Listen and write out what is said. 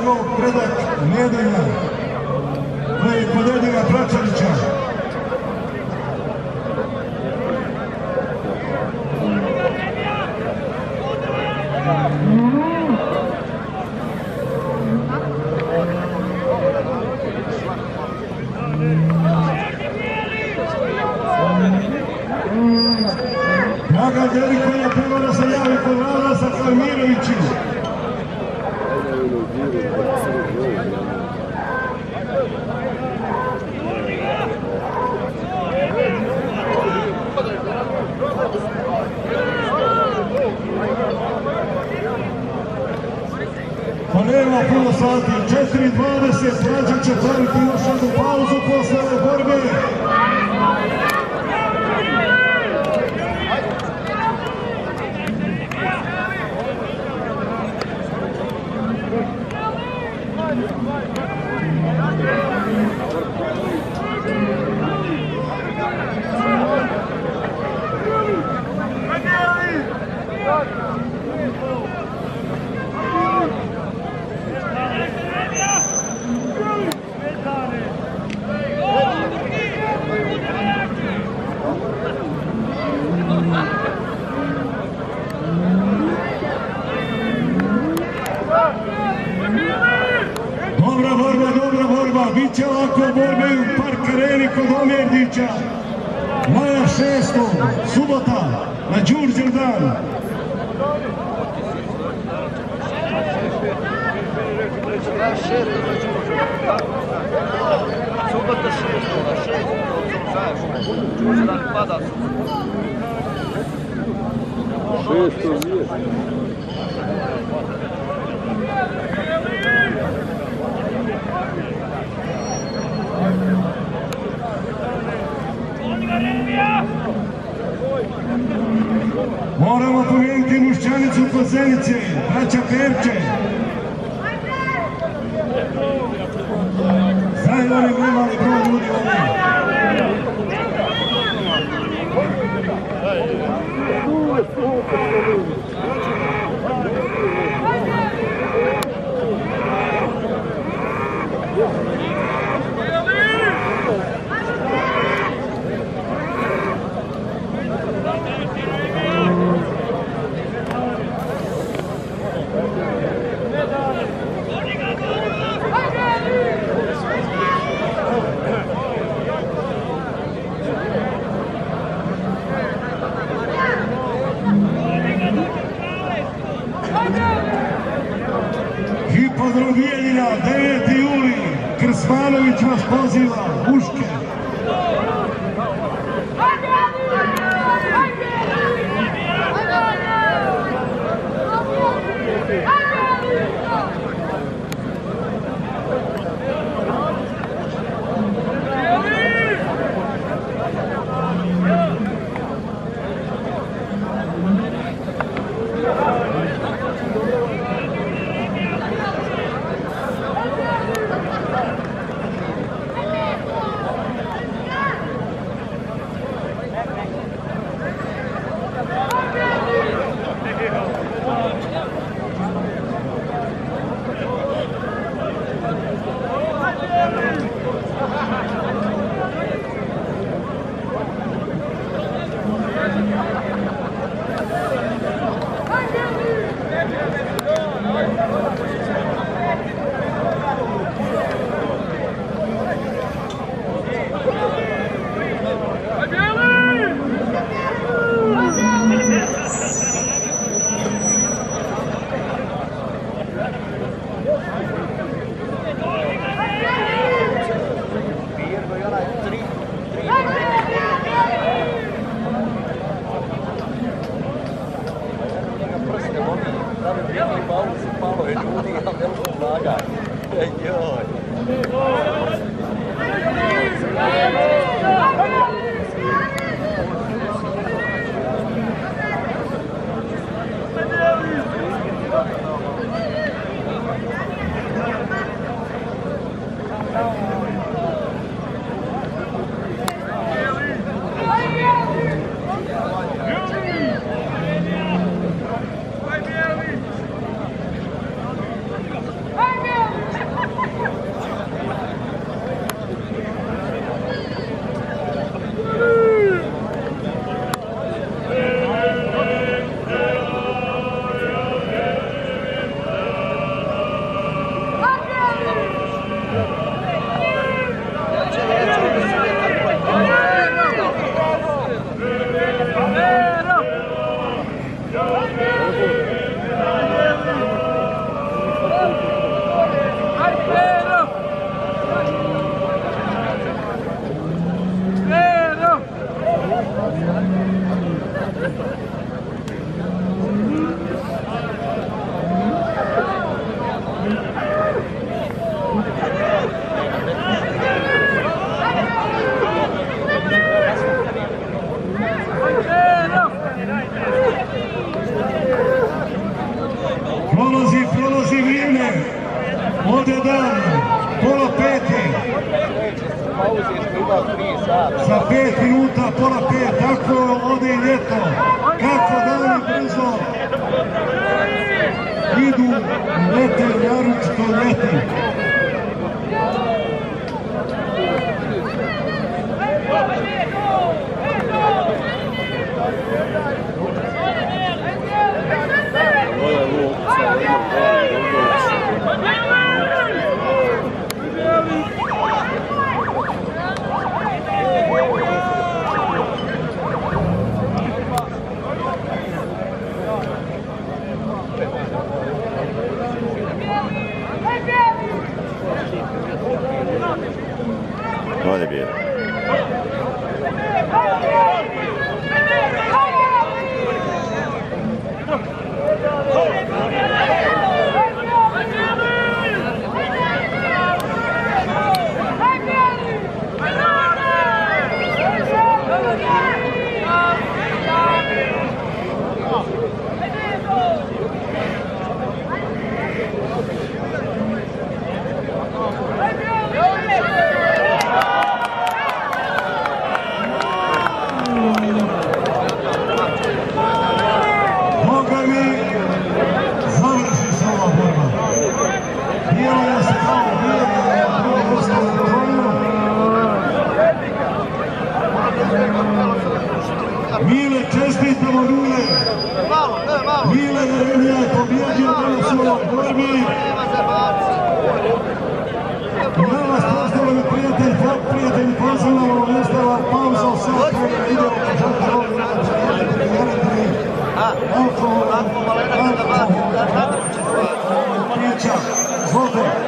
mogao predat Nedelja, kod Edina Pračanića. Dragan Deliko je prvo da se javi kod Valasa Kalmiroviću. Pa nema puno sati, 4:20, Rađa će praviti još jednu pauzu posle ove borbe. Dobra borba, bit će ovako borbe u Park Areni kod Omerdića. Maja 6. subota na Đurđev dan. Subota 6. Đurđev dan pada. 6. nije. Moramo pomijeniti Mušćanicu kod Zenice, braća Perče. Zajedno ne gledali broj ljudi ovdje. Hipodrom Bijeljina, 9. juli, Krsmanović vas poziva, Uške. Prolazi vrijeme. Ode dan, pola pete. Za 5 minuta, pola pet. Tako ode i ljeto. Kako dani brzo idu, lete, naročito ljeti. Hadi bir yere. Mile, čestitamo Mile. Mile Jeremija je pobjedio danas u ovoj borbi. Ja vas pozdravljam, prijatelji, pozivamo, nastava pauza u sat vremena, idemo početi ovdje alkohol, pića, zvolite.